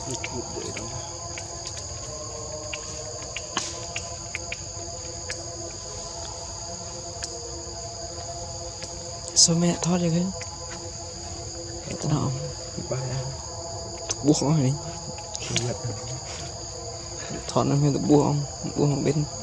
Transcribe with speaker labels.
Speaker 1: sao mẹ thoát được cái thế nào buộc nó đi thoát nó mới được buông bên